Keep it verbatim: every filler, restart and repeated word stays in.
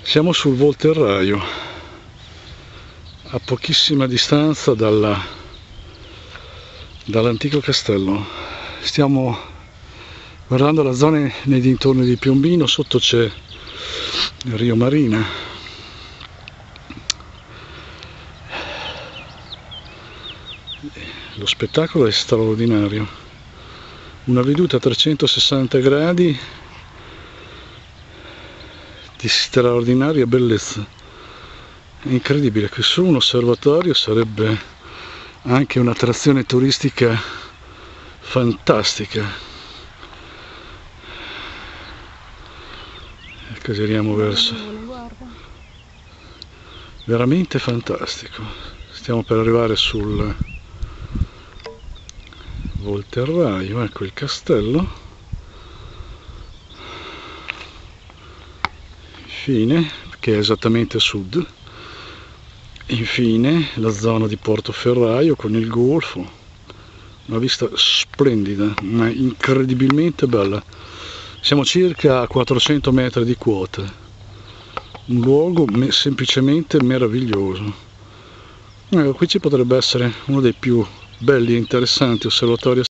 Siamo sul Volterraio, a pochissima distanza dalla, dall'antico castello. Stiamo guardando la zona nei dintorni di Piombino, sotto c'è il Rio Marina. Lo spettacolo è straordinario, una veduta a trecentosessanta gradi di straordinaria bellezza. È incredibile che su un osservatorio sarebbe anche un'attrazione turistica fantastica. Ecco, giriamo verso. Veramente fantastico. Stiamo per arrivare sul Volterraio, ecco il castello. Infine, che è esattamente a sud, infine la zona di Portoferraio con il golfo, una vista splendida, ma incredibilmente bella. Siamo circa a quattrocento metri di quota, un luogo me semplicemente meraviglioso. Ecco, qui ci potrebbe essere uno dei più belli e interessanti osservatori